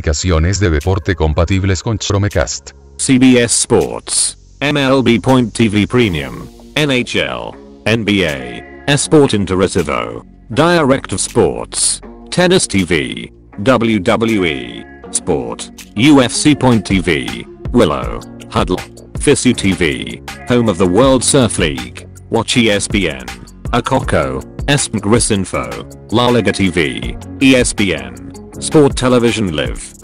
aplicaciones de deporte compatibles con Chromecast. CBS Sports, MLB.TV Premium, NHL, NBA, Esporte Interativo, DIRECTV Sports, Tennis TV, WWE, Sport, UFC.TV, Willow, Hudl, FISU TV, home of the World Surf League, WatchESPN, okoko, ESPNcricinfo, LaLigaTV, ESPN, Sport Television Live.